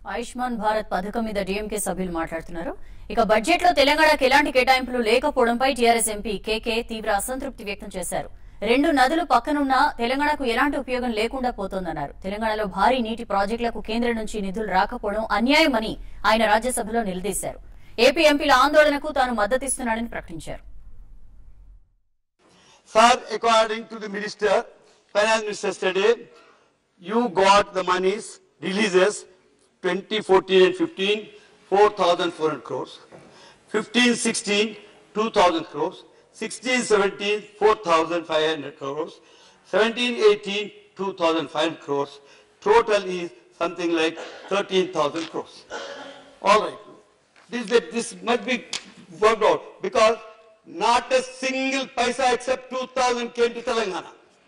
ఆయుష్మాన్ భారత్ పథకం మీద డీఎంకే సభ్యులు మాట్లాడుతున్నారు. ఇక బడ్జెట్ లో తెలంగాణకు ఎలాంటి కేటాయింపులు లేకపోవడంపై టీఆర్ఎస్ ఎంపీ కేకే తీవ్ర అసంతృప్తి వ్యక్తం చేశారు. రెండు నదులు పక్కనున్న తెలంగాణకు ఎలాంటి ఉపయోగం లేకుండా పోతోందన్నారు. తెలంగాణలో భారీ నీటి ప్రాజెక్టులకు కేంద్రం నుంచి నిధులు రాకపోవడం అన్యాయమని ఆయన రాజ్యసభలో నిలదీశారు. ఏపీ ఎంపీల ఆందోళనకు తాను మద్దతిస్తున్నానని ప్రకటించారు. Sir, according to the minister, finance minister yesterday, you got the monies, releases 2014 and 15, 4,400 crores. 15-16, 2,000 crores. 16-17, 4,500 crores. 17-18, 2,500 crores. Total is something like 13,000 crores. All right. This must be worked out because not a single paisa except 2,000 came to Telangana.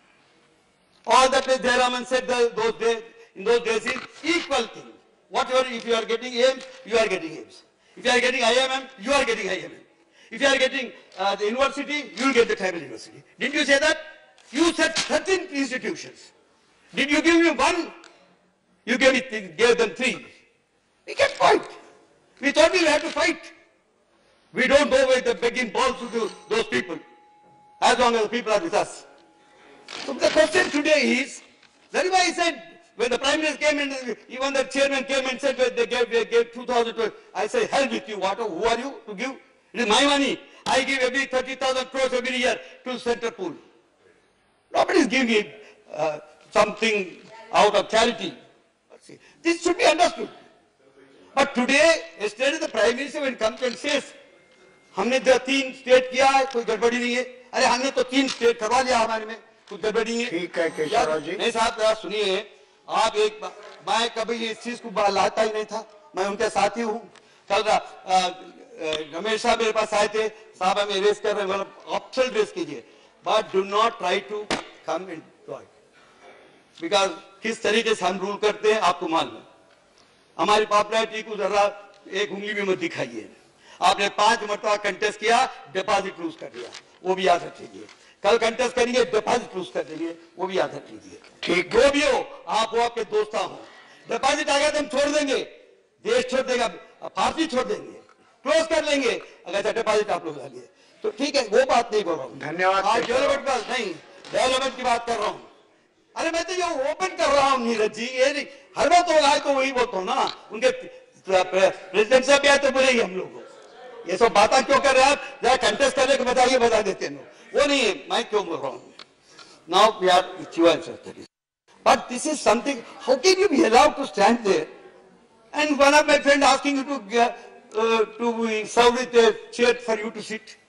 All that Jayaraman said in those days is equal thing. Whatever, if you are getting AIMS, you are getting AIMS. If you are getting IMM, you are getting IMM. If you are getting the university, you will get the tribal university. Didn't you say that? You said 13 institutions. Did you give me one? You gave them 3. We can fight. We thought we had to fight. We don't go with the begging balls to those people, as long as the people are with us. So the question today is, that is why I said, when the Prime Minister came and even the chairman came and said that they gave 2,000, I say, hell with you, who are you to give? It is my money. I give every 30,000 crores every year to Central Pool. Nobody is giving me something out of charity. See, this should be understood. But today, yesterday the Prime Minister when comes and says, हमने 3 state किया है, कोई गड़बड़ी नहीं है. अरे हमने तो 3 स्टेट करवा लिया हमारे में, कोई गड़बड़ी नहीं है. ठीक है केशवराव जी. नहीं साहब जरा सुनिए, आप मैं कभी इस चीज को लाता ही नहीं था. मैं उनके साथी हूँ. कल रमेश साहब मेरे पास आए थे, साहब हमें रेस कर रहे हैं, मतलब ऑप्शनल रेस कीजिए, but do not try to come in because किस तरीके से हम रूल करते हैं आपको मालूम है. हमारी पॉपुलैरिटी को जरा एक उंगली में मत दिखाइए. आपने 5 मरतबा कंटेस्ट किया, डिपॉजिट लूज कर दिया, वो भी याद रख लीजिए. कल कंटेस्ट करेंगे, डिपॉजिट लूज कर देंगे, वो भी याद रख लीजिए. ठीक जो भी हो, आप वो आपके दोस्ता हो. डिपॉजिट आ गया तो हम छोड़ देंगे, देश छोड़ देगा, पार्टी छोड़ देंगे, क्लोज कर लेंगे अगर डिपॉजिट आप लोग डालिए तो. ठीक है, वो बात नहीं बोल रहा हूँ. धन्यवाद. आज डेवलपमेंट बात नहीं, डेवलपमेंट की बात कर रहा हूँ. अरे मैं तो ये ओपन कर रहा हूँ नीरज जी, ये नहीं हर बात होगा तो वही बोलता हूँ ना. उनके प्रेसिडेंट साहब भी आए तो बोलेंगे हम लोग ये सब बातें क्यों कर रहे हैं आप, जरा कंटेस्ट करने को बताइए, बता देते हैं. वो नहीं है, मैं क्यों बोल रहा हूँ. Now we are but this is something, how can you be allowed to stand there and one of my friend asking you to serve with a chair for you to sit.